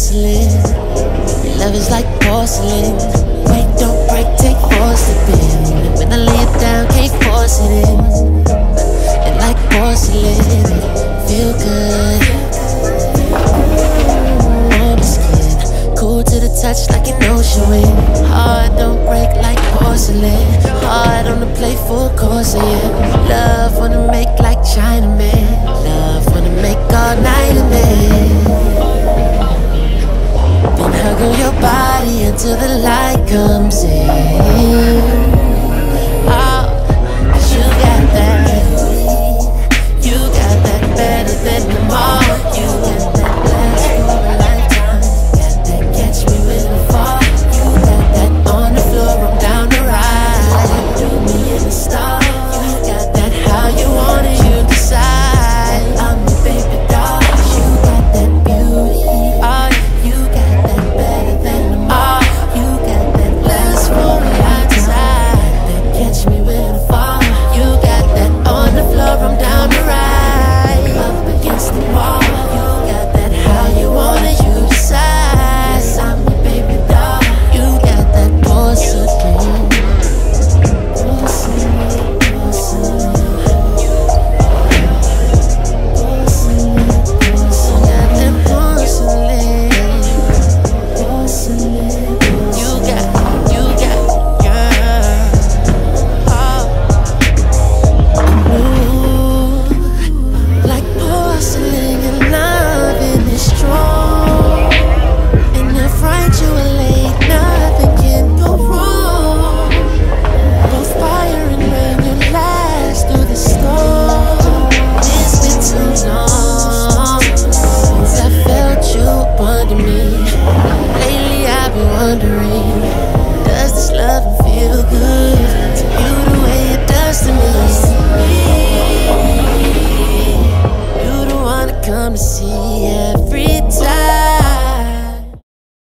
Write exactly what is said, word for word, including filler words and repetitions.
porcelain. Love is like porcelain. Wait, don't break, take force to bend. When I lay it down, can't force it in. And like porcelain, feel good. Warm skin, cool to the touch like an ocean wind. Heart don't break like porcelain. Heart on the plate, full course, yeah. Love wanna make like Chinaman. Love wanna make all night and day. Then hug on your body until the light comes in. Oh, 'cause you got that. You got that better than them all. You got that last for a lifetime. Got that catch me when I fall. You got that on the floor, I'm down to ride. Do me in the stall. You got that how you want it, you decide. I'm your baby doll. You got that beauty. Oh, you got that better than them all. You got that last for a lifetime. That catch me when I fall. You got that on the floor, I'm down to ride. Up against the wall. You got that how you want it, you decide. Yes, I'm your baby doll. You got that porcelain. Porcelain, porcelain. Does this love feel good to you the way it does to me? You don't wanna come to see.